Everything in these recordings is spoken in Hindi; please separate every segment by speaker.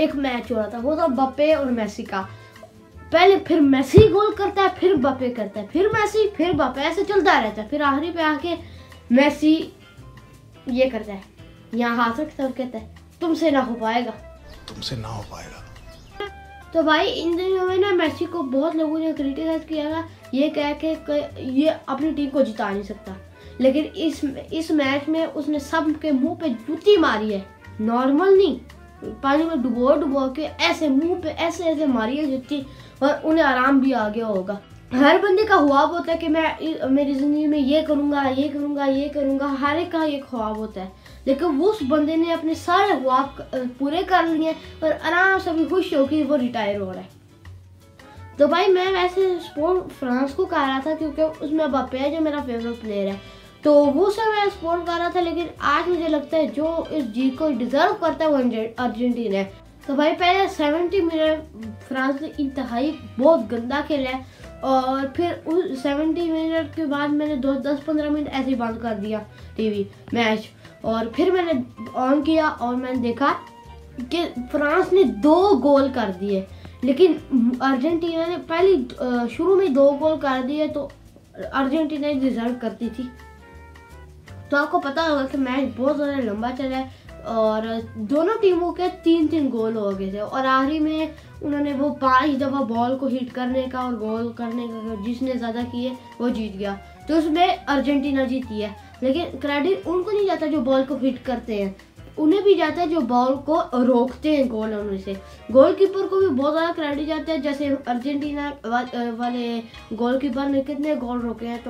Speaker 1: एक मैच हो रहा था, वो था बप्पे और मेसी का। पहले फिर मेसी गोल करता है, फिर बप्पे करता है, फिर मेसी, फिर बप्पे, ऐसे चलता रहता है। फिर आखिरी पे आके मेसी ये करता है, यहाँ हाथ रखता है और कहता है तुमसे ना हो पाएगा,
Speaker 2: तुमसे ना हो पाएगा।
Speaker 1: तो भाई इन दिनों में ना मेसी को बहुत लोगों ने क्रिटिसाइज किया था, ये कह के ये अपनी टीम को जिता नहीं सकता। लेकिन इस मैच में उसने सब के मुंह पे जूती मारी है, नॉर्मल नहीं, पानी में डुबो के ऐसे मुंह पे ऐसे मारी है जूती, और उन्हें आराम भी आ गया होगा। हर बंदे का ख्वाब होता है कि मैं मेरी जिंदगी में ये करूँगा, ये करूँगा, ये करूँगा, हर एक का ये ख्वाब होता है। लेकिन वो उस बंदे ने अपने सारे ख्वाब पूरे कर लिए और आराम से भी खुश हो कि वो रिटायर हो रहा है। तो भाई मैं वैसे सपोर्ट फ्रांस को कर रहा था क्योंकि उसमें बप्पे है जो मेरा फेवरेट प्लेयर है, तो वो सब मैं सपोर्ट कर रहा था। लेकिन आज मुझे लगता है जो इस जीत को डिजर्व करता है वो अर्जेंटीना है। तो भाई पहले 70 मिनट फ्रांस ने इंतहाई बहुत गंदा खेला है, और फिर उस 70 मिनट के बाद मैंने 10-15 मिनट ऐसे ही बंद कर दिया टीवी मैच, और फिर मैंने ऑन किया और मैंने देखा कि फ्रांस ने 2 गोल कर दिए, लेकिन अर्जेंटीना ने पहले शुरू में 2 गोल कर दिए, तो अर्जेंटीना ही डिजर्व करती थी। तो आपको पता होगा कि मैच बहुत ज़्यादा लंबा चला है और दोनों टीमों के 3-3 गोल हो गए थे, और आखिरी में उन्होंने वो 5 दफ़ा बॉल को हिट करने का और गोल करने का, जिसने ज़्यादा किए वो जीत गया। तो उसमें अर्जेंटीना जीती है, लेकिन क्रेडिट उनको नहीं जाता जो बॉल को हिट करते हैं, उन्हें भी जाता है जो बॉल को रोकते हैं गोल होने से। गोलकीपर को भी बहुत ज़्यादा क्रेडिट जाता है, जैसे अर्जेंटीना वाले गोलकीपर ने कितने गोल रोके हैं।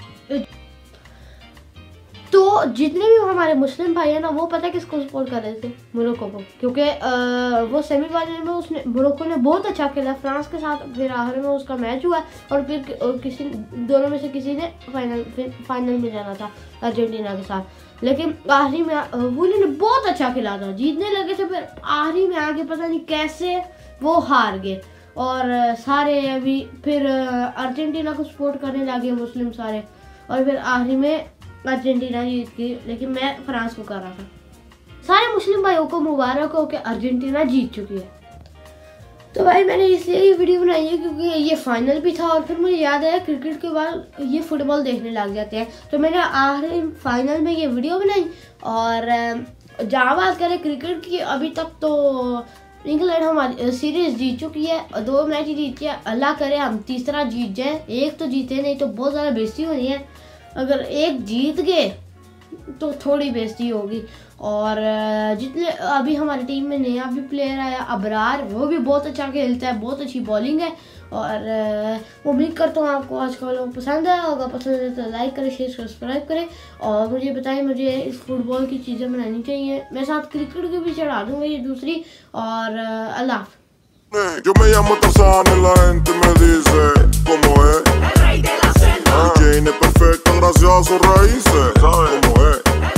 Speaker 1: तो जितने भी हमारे मुस्लिम भाई हैं ना, वो पता है किसको सपोर्ट कर रहे थे? मोरक्को को, क्योंकि वो सेमीफाइनल में उसने मोरक्को ने बहुत अच्छा खेला फ्रांस के साथ, फिर आखिर में उसका मैच हुआ और फिर किसी दोनों में से किसी ने फाइनल में जाना था अर्जेंटीना के साथ। लेकिन आखिरी में उन्होंने बहुत अच्छा खेला था, जीतने लगे थे, फिर आखिरी में आगे पता नहीं कैसे वो हार गए, और सारे अभी फिर अर्जेंटीना को सपोर्ट करने लगे मुस्लिम सारे, और फिर आखिरी में अर्जेंटीना जीत गई। लेकिन मैं फ्रांस को कर रहा था। सारे मुस्लिम भाइयों को मुबारक हो कि अर्जेंटीना जीत चुकी है। तो भाई मैंने इसलिए ये वीडियो बनाई है क्योंकि ये फाइनल भी था, और फिर मुझे याद आया क्रिकेट के बाद ये फुटबॉल देखने लग जाते हैं, तो मैंने आखिरी फाइनल में ये वीडियो बनाई। और जहाँ बात करें क्रिकेट की, अभी तक तो इंग्लैंड हमारी सीरीज जीत चुकी है, 2 मैच जीती है। अल्लाह करे हम तीसरा जीत जाए, एक तो जीते नहीं तो बहुत ज़्यादा बेइज्जती होनी है, अगर एक जीत गए तो थोड़ी बेइज्जती होगी। और जितने अभी हमारी टीम में नया भी प्लेयर आया अबरार, वो भी बहुत अच्छा खेलता है, बहुत अच्छी बॉलिंग है, और उम्मीद करता हूँ आपको आज का व्लॉग पसंद आया होगा। पसंद है तो लाइक करें, शेयर सब्सक्राइब करें, और मुझे बताएं मुझे इस फुटबॉल की चीज़ें बनानी चाहिए, मैं साथ क्रिकेट की भी चढ़ा दूँगा ये दूसरी। और अल्लाह
Speaker 3: Yo me llamo Tarzán y la gente me dice cómo es. El rey de la selva. Jane es perfecta gracias a sus raíces. ¿Sabes cómo es?